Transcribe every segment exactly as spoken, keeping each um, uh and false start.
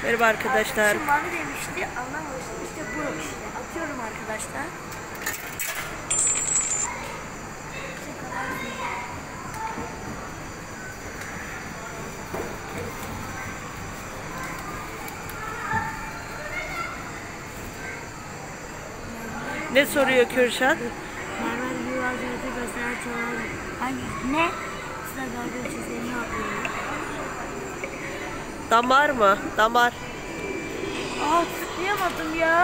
Merhaba arkadaşlar. Arkadaşım mavi demişti, anlamamıştım. İşte bu işte. Atıyorum arkadaşlar. Ne soruyor Kürşat? Mermer bir vaziyeti gösteren çoğalı. Hangi? Ne? Sıra dalga çizgilerini yapıyorum. Damar mı? Damar. Aa, tıklayamadım ya.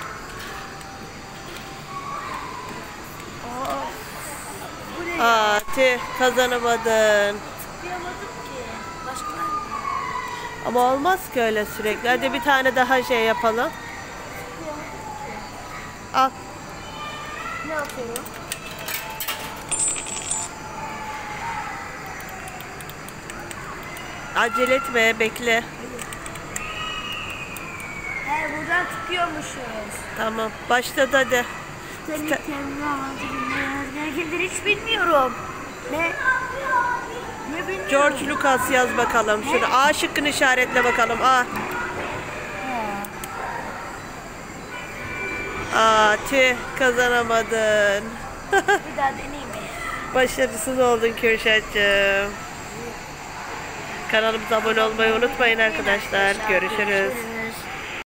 Aa, bu ne ya? Aa, tüh, kazanamadın. Tıklayamadım ki. Başka var mı? Ama olmaz ki öyle sürekli. Hadi bir tane daha şey yapalım. Al. Ne yapıyorum? Acele etme, bekle. He, buradan tıklıyormuşuz. Tamam, başladı hadi. Senin kendine amacı bilmeniz gerekirdir, hiç bilmiyorum. Ne? Ne bilmiyorum? George Lucas yaz bakalım. Şunu A şıkkını işaretle bakalım. A. Aa, tüh, kazanamadın. Bir daha deneyeyim mi? Başarısız oldun Kürşat'cığım. Kanalımıza abone olmayı unutmayın arkadaşlar. Görüşürüz.